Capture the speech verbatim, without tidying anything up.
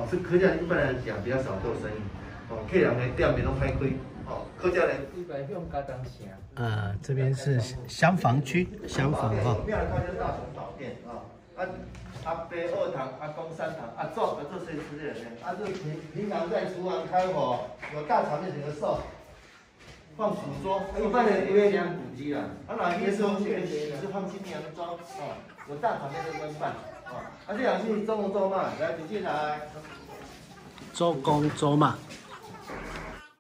这客家一般来讲比较少做生意，哦，客人的店面拢歹开，哦，客家人一般用高档城。 呃，这边是厢房区，厢房哈。 庙里靠就是大雄宝殿啊，啊，阿伯二堂、阿公三堂、阿祖的这些之类的，啊，这平平常在厨房开火，有大场面整个售。 放书桌，一般的因为两古迹啦，啊，哪些时候是是放新娘妆哦，有大场面的焖饭哦，啊，这两是周公周嘛，来请进来。 周公周嘛。